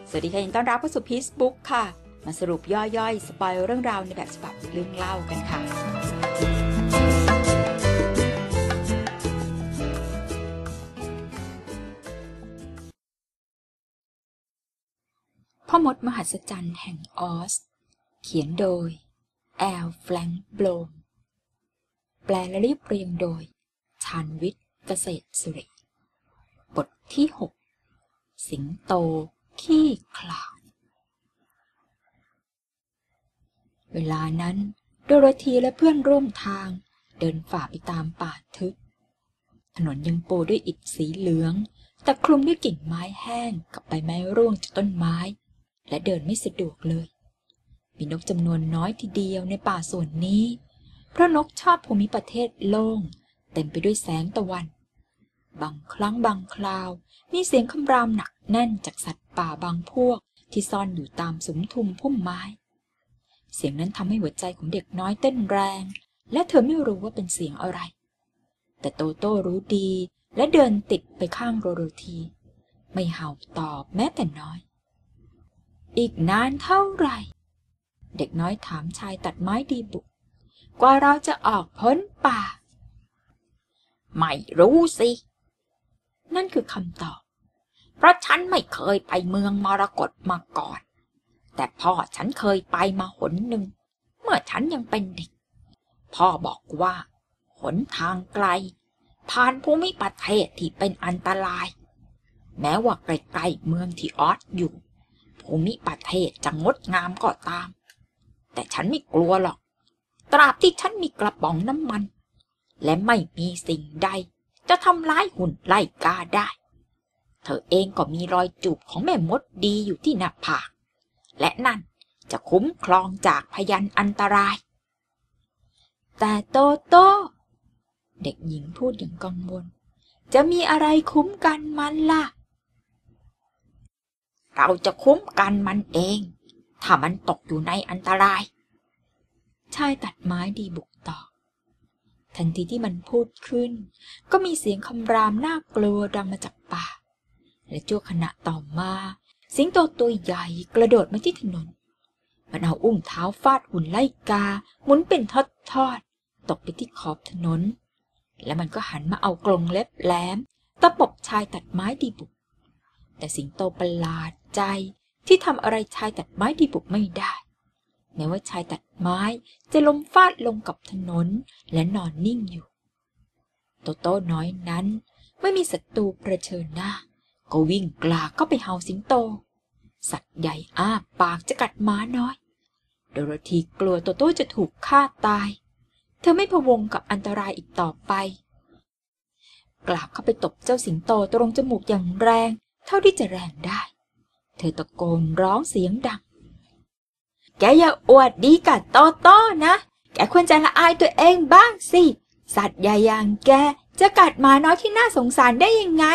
สวัสดีค่ะยินดีต้อนรับเข้าสู่พีซบุ๊กค่ะมาสรุปย่อยๆสปอยเรื่องราวในแบบฉบับเรื่องเล่ากันค่ะพ่อมดมหัศจรรย์แห่งออสเขียนโดยแอล แฟรงค์ โบลมแปลและเรียบเรียงโดยชาญวิทย์เกษตรสุริบทที่ 6 สิงโตขี้ขลาดเวลานั้นโดโรธีและเพื่อนร่วมทางเดินฝ่าไปตามป่าทึบถนนยังปูด้วยอิฐสีเหลืองแต่คลุมด้วยกิ่งไม้แห้งกับใบไม้ร่วงจากต้นไม้และเดินไม่สะดวกเลยมีนกจำนวนน้อยทีเดียวในป่าส่วนนี้เพราะนกชอบภูมิประเทศโล่งเต็มไปด้วยแสงตะวันบางครั้งบางคราวมีเสียงคำรามหนักแน่นจากสัตว์ป่าบางพวกที่ซ่อนอยู่ตามสุมทุมพุ่มไม้เสียงนั้นทำให้หัวใจของเด็กน้อยเต้นแรงและเธอไม่รู้ว่าเป็นเสียงอะไรแต่โตโต้รู้ดีและเดินติดไปข้างโรธีไม่เห่าตอบแม้แต่น้อยอีกนานเท่าไหร่เด็กน้อยถามชายตัดไม้ดีบุกกว่าเราจะออกพ้นป่าไม่รู้สินั่นคือคำตอบเพราะฉันไม่เคยไปเมืองมรกตมาก่อนแต่พ่อฉันเคยไปมาหนหนึ่งเมื่อฉันยังเป็นเด็กพ่อบอกว่าหนทางไกลผ่านภูมิประเทศที่เป็นอันตรายแม้ว่าใกล้ๆเมืองที่ออสอยู่ภูมิประเทศจะงดงามก็ตามแต่ฉันไม่กลัวหรอกตราบที่ฉันมีกระป๋องน้ำมันและไม่มีสิ่งใดจะทำร้ายหุ่นไล่กาได้เธอเองก็มีรอยจูบของแม่มดดีอยู่ที่หน้าผากและนั่นจะคุ้มครองจากพยันอันตรายแต่โตโต้เด็กหญิงพูดอย่างกังวลจะมีอะไรคุ้มกันมันล่ะเราจะคุ้มกันมันเองถ้ามันตกอยู่ในอันตรายชายตัดไม้ดีบุกต่อทันทีที่มันพูดขึ้นก็มีเสียงคำรามน่ากลัวดังมาจากป่าและชั่วขณะต่อมาสิงโตตัวใหญ่กระโดดมาที่ถนนมันเอาอุ้งเท้าฟาดหุ่นไล่กาหมุนเป็นทอดๆตกไปที่ขอบถนนและมันก็หันมาเอากรงเล็บแหลมตะปบชายตัดไม้ดีบุกแต่สิงโตประหลาดใจที่ทำอะไรชายตัดไม้ดีบุกไม่ได้แม้ว่าชายตัดไม้จะล้มฟาดลงกับถนนและนอนนิ่งอยู่โตโต้น้อยนั้นไม่มีศัตรูเผชิญหน้าก็วิ่งกลากเข้าไปเห่าสิงโตสัตว์ใหญ่อ้าปากจะกัดม้าน้อยโดโรธีกลัวโตโต้จะถูกฆ่าตายเธอไม่พะวงกับอันตรายอีกต่อไปกลากเข้าไปตบเจ้าสิงโตตรงจมูกอย่างแรงเท่าที่จะแรงได้เธอตะโกนร้องเสียงดังแกอย่าอวดดีกับโตโต้นะแกควรจะละอายตัวเองบ้างสิสัตว์ใหญ่อย่างแกจะกัดหมาน้อยที่น่าสงสารได้ยังไง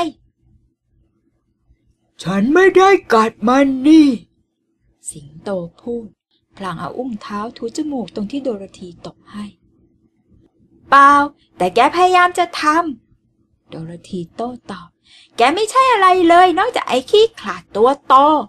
ฉันไม่ได้กัดมันนี่สิงโตพูดพลางเอาอุ้งเท้าถูจมูกตรงที่โดโรธีตบให้เปล่าแต่แกพยายามจะทำโดโรธีโต้ตอบแกไม่ใช่อะไรเลยนอกจากไอ้ขี้ขลาดตัวโต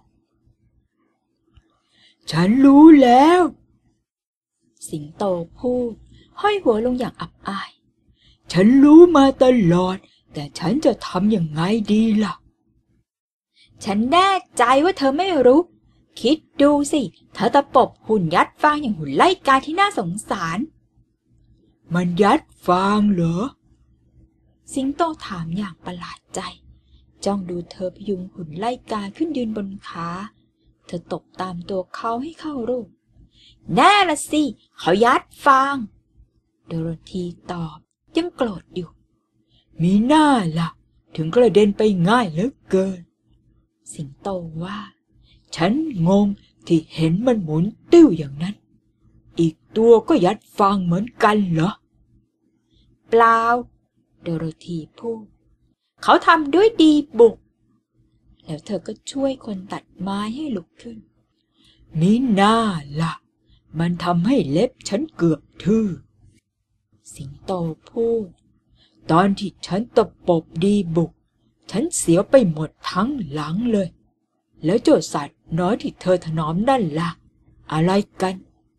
ฉันรู้แล้วสิงโตพูดห้อยหัวลงอย่างอับอายฉันรู้มาตลอดแต่ฉันจะทำยังไงดีล่ะฉันแน่ใจว่าเธอไม่รู้คิดดูสิเธอตะปบหุ่นยัดฟางอย่างหุ่นไล่กาที่น่าสงสารมันยัดฟางเหรอสิงโตถามอย่างประหลาดใจจ้องดูเธอพยุงหุ่นไล่กาขึ้นยืนบนขาเธอตบตามตัวเขาให้เข้ารูปแน่ละสิเขายัดฟางโดโรธีตอบยังโกรธอยู่มีหน้าล่ะถึงกระเด็นไปง่ายเหลือเกินสิงโตว่าฉันงงที่เห็นมันหมุนติ้วอย่างนั้นอีกตัวก็ยัดฟางเหมือนกันเหรอเปล่าโดโรธีพูดเขาทำด้วยดีบุกแล้วเธอก็ช่วยคนตัดไม้ให้ลุกขึ้นมีหน้าล่ะมันทำให้เล็บฉันเกือบทื่อสิงโตพูดตอนที่ฉันตะปบดีบุกฉันเสียวไปหมดทั้งหลังเลยแล้วเจ้าสัตว์น้อยที่เธอถนอมนั่นล่ะอะไรกัน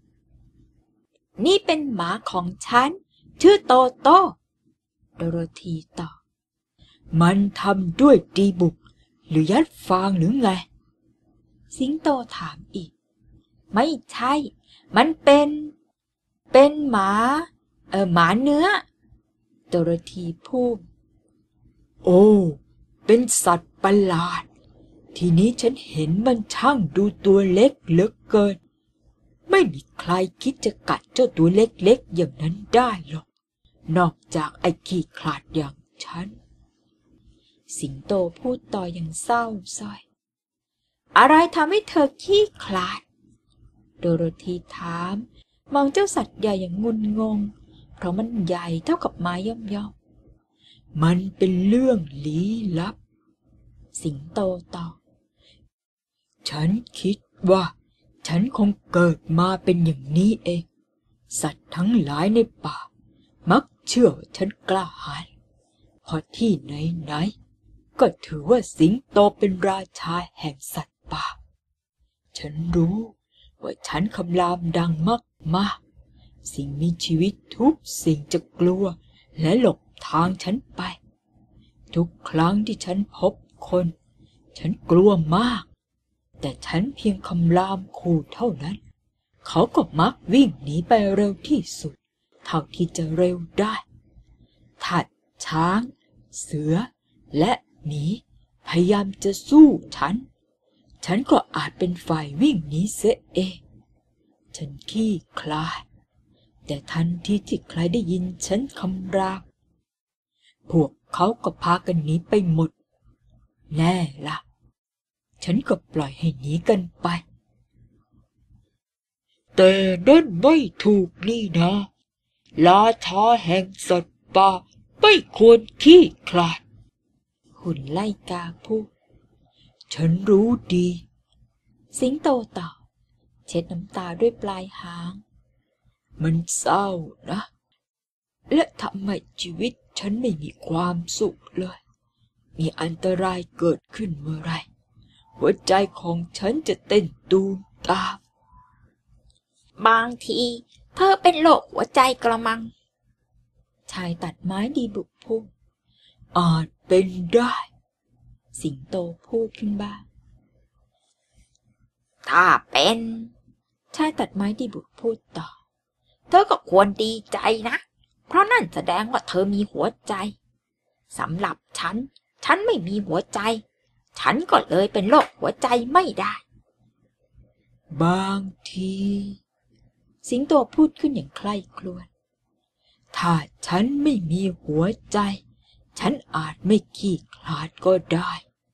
นี่เป็นหมาของฉันชื่อโตโต้โดโรธีตอบมันทำด้วยดีบุกหรือยัดฟางหรือไงสิงโตถามอีกไม่ใช่มันเป็นหมาเนื้อโดโรธีพูดโอ้เป็นสัตว์ประหลาดทีนี้ฉันเห็นมันช่างดูตัวเล็กเหลือเกินไม่มีใครคิดจะกัดเจ้าตัวเล็กๆอย่างนั้นได้หรอกนอกจากไอ้ขี้ขลาดอย่างฉันสิงโตพูดต่ออย่างเศร้าส้อยอะไรทำให้เธอขี้ขลาดโดโรธีถามมองเจ้าสัตว์ใหญ่อย่างงุนงงเพราะมันใหญ่เท่ากับไม้ย่อมๆมันเป็นเรื่องลี้ลับสิงโตตอบฉันคิดว่าฉันคงเกิดมาเป็นอย่างนี้เองสัตว์ทั้งหลายในป่ามักเชื่อว่าฉันกล้าหาญพอที่ไหนๆก็ถือว่าสิงโตเป็นราชาแห่งสัตว์ป่าฉันรู้ว่าฉันคำรามดังมากๆสิ่งมีชีวิตทุกสิ่งจะกลัวและหลบทางฉันไปทุกครั้งที่ฉันพบคนฉันกลัวมากแต่ฉันเพียงคำรามขู่เท่านั้นเขาก็มักวิ่งหนีไปเร็วที่สุดเท่าที่จะเร็วได้ถัดช้างเสือและหมีพยายามจะสู้ฉันก็อาจเป็นฝ่ายวิ่งหนีเสียเองฉันขี้คลาดแต่ทันทีที่ใครได้ยินฉันคำรามพวกเขาก็พากันหนีไปหมดแน่ล่ะฉันก็ปล่อยให้หนีกันไปแต่นั่นไม่ถูกนี่นะราชาแห่งสัตว์ป่าไม่ควรขี้ขลาดหุ่นไล่กาพูดฉันรู้ดีสิงโตตอบเช็ดน้ำตาด้วยปลายหางมันเศร้านะและทำให้ชีวิตฉันไม่มีความสุขเลยมีอันตรายเกิดขึ้นเมื่อไรหัวใจของฉันจะเต้นตูมตามบางทีเธอเป็นโรคหัวใจกระมังชายตัดไม้ดีบุกพูดอาจเป็นได้สิงโตพูดขึ้นบ้างถ้าเป็นชายตัดไม้ดีบุกพูดต่อเธอก็ควรดีใจนะเพราะนั่นแสดงว่าเธอมีหัวใจสำหรับฉันไม่มีหัวใจฉันก็เลยเป็นโรคหัวใจไม่ได้บางทีสิงโตพูดขึ้นอย่างใคร่ครวญถ้าฉันไม่มีหัวใจฉันอาจไม่ขี้ขลาดก็ได้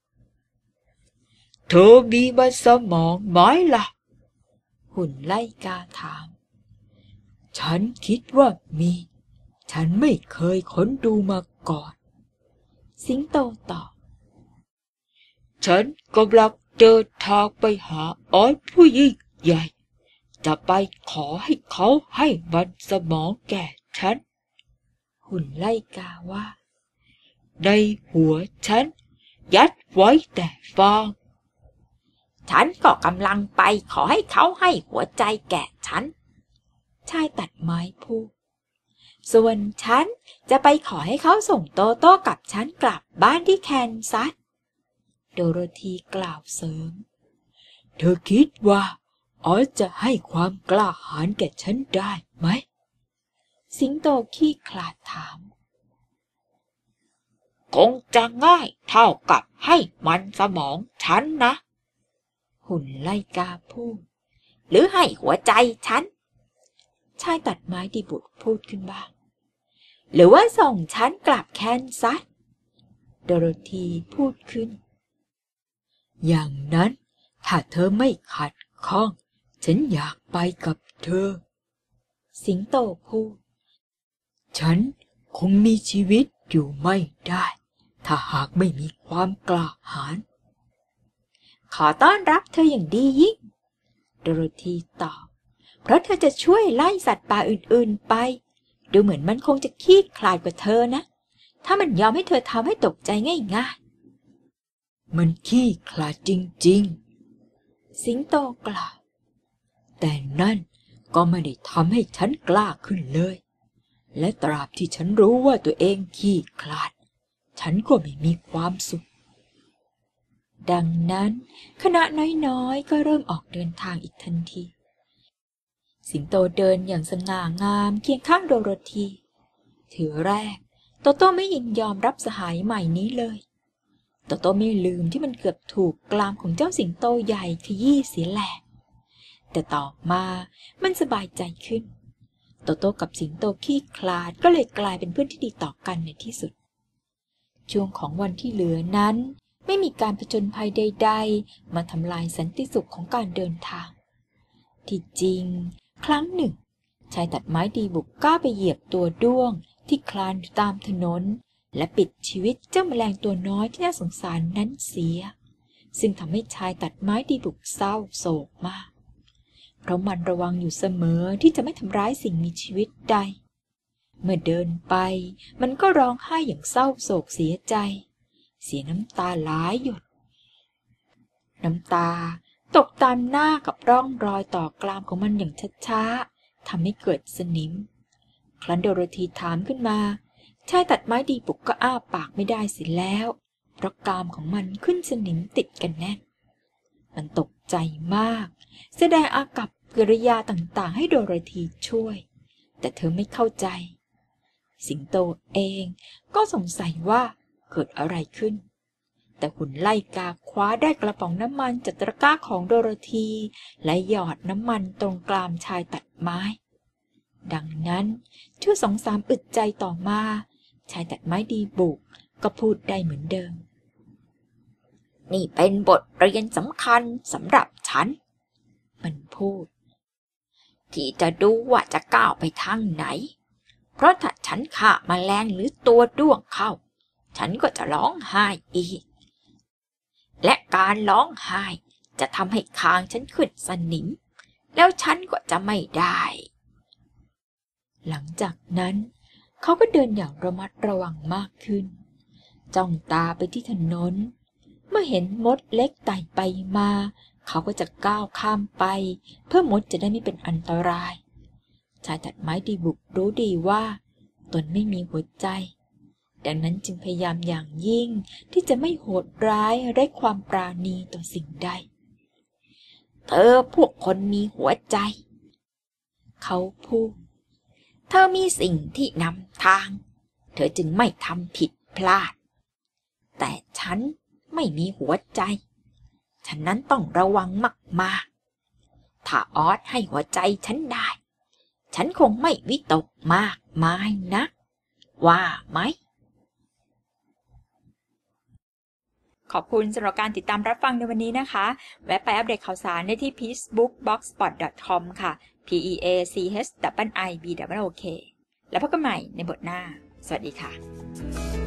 เธอมีมันสมองไหมล่ะหุ่นไล่กาถามฉันคิดว่ามีฉันไม่เคยค้นดูมาก่อนสิงโตตอบฉันกำลังเดินทางไปหาอ้อยผู้ยิ่งใหญ่จะไปขอให้เขาให้มันสมองแก่ฉันหุ่นไล่กาว่าในหัวฉันยัดไว้แต่ฟางฉันก็กำลังไปขอให้เขาให้หัวใจแก่ฉันชายตัดไม้พูดส่วนฉันจะไปขอให้เขาส่งโตโต้กับฉันกลับบ้านที่แคนซัสโดโรธีกล่าวเสริมเธอคิดว่าอ๋อจะให้ความกล้าหาญแก่ฉันได้ไหมสิงโตขี้ขลาดถามคงจะง่ายเท่ากับให้มันสมองฉันนะหุ่นไล่กาพูดหรือให้หัวใจฉันชายตัดไม้ดีบุตรพูดขึ้นบ้างหรือว่าส่งฉันกลับแคนซัสโดโรธีพูดขึ้นอย่างนั้นถ้าเธอไม่ขัดข้องฉันอยากไปกับเธอสิงโตพูดฉันคงมีชีวิตอยู่ไม่ได้ถ้าหากไม่มีความกล้าหาญขอต้อนรับเธออย่างดียิ่งโดโรธีตอบเพราะเธอจะช่วยไล่สัตว์ป่าอื่นๆไปดูเหมือนมันคงจะขี้ขลาดกว่าเธอนะถ้ามันยอมให้เธอทำให้ตกใจง่ายๆมันขี้ขลาดจริงๆสิงโตกล่าวแต่นั่นก็ไม่ได้ทำให้ฉันกล้าขึ้นเลยและตราบที่ฉันรู้ว่าตัวเองขี้คลาดฉันก็ไม่มีความสุขดังนั้นคณะน้อยๆก็เริ่มออกเดินทางอีกทันทีสิงโตเดินอย่างสง่างามเคียงข้างโดโรธีทีแรกโตโต้ไม่ยินยอมรับสหายใหม่นี้เลยโตโต้ไม่ลืมที่มันเกือบถูกกรามของเจ้าสิงโตใหญ่ขยี้เสียแหลกแต่ต่อมามันสบายใจขึ้นโตโต้กับสิงโตขี้คลาดก็เลยกลายเป็นเพื่อนที่ดีต่อกันในที่สุดช่วงของวันที่เหลือนั้นไม่มีการผจญภัยใดๆมาทำลายสันติสุขของการเดินทางที่จริงครั้งหนึ่งชายตัดไม้ดีบุกก้าวไปเหยียบตัวด้วงที่คลานอยู่ตามถนนและปิดชีวิตเจ้าแมลงตัวน้อยที่น่าสงสารนั้นเสียซึ่งทำให้ชายตัดไม้ดีบุกเศร้าโศกมากเพราะมันระวังอยู่เสมอที่จะไม่ทำร้ายสิ่งมีชีวิตใดเมื่อเดินไปมันก็ร้องไห้อย่างเศร้าโศกเสียใจเสียน้ำตาหลายหยดน้ำตาตกตามหน้ากับร่องรอยต่อกรามของมันอย่างช้าๆทำให้เกิดสนิมครั้นโดโรธีถามขึ้นมาชายตัดไม้ดีบุกก็อ้าปากไม่ได้เสียแล้วเพราะกรามของมันขึ้นสนิมติดกันแน่นมันตกใจมากแสดงอากับกิริยาต่างๆให้โดโรธีช่วยแต่เธอไม่เข้าใจสิงโตเองก็สงสัยว่าเกิดอะไรขึ้นแต่หุ่นไล่กาคว้าได้กระป๋องน้ำมันจากตะกร้าของโดโรธีและหยอดน้ำมันตรงกรามชายตัดไม้ดังนั้นชั่ว2-3 อึดใจต่อมาชายตัดไม้ดีบุกก็พูดได้เหมือนเดิมนี่เป็นบทเรียนสำคัญสำหรับฉันมันพูดที่จะดูว่าจะก้าวไปทางไหนเพราะถ้าฉันฆ่าแมลงหรือตัวด้วงเข้าฉันก็จะร้องไห้อีกและการร้องไห้จะทำให้คางฉันขึ้นสนิมแล้วฉันก็จะไม่ได้หลังจากนั้นเขาก็เดินอย่างระมัดระวังมากขึ้นจ้องตาไปที่ถนนเมื่อเห็นมดเล็กไต่ไปมาเขาก็จะก้าวข้ามไปเพื่อมดจะได้ไม่เป็นอันตรายชายตัดไม้ดีบุกรู้ดีว่าตนไม่มีหัวใจดังนั้นจึงพยายามอย่างยิ่งที่จะไม่โหดร้ายไร้ความปราณีต่อสิ่งใดเธอพวกคนมีหัวใจเขาพูดเธอมีสิ่งที่นำทางเธอจึงไม่ทำผิดพลาดแต่ฉันไม่มีหัวใจฉันนั้นต้องระวังมากๆถ้าออสให้หัวใจฉันได้ฉันคงไม่วิตกมากมายนักว่าไหมขอบคุณสำหรับการติดตามรับฟังในวันนี้นะคะแวะไปอัปเดตข่าวสารได้ที่ peacebookblogspot.com ค่ะ peachibok แล้วพบกันใหม่ในบทหน้าสวัสดีค่ะ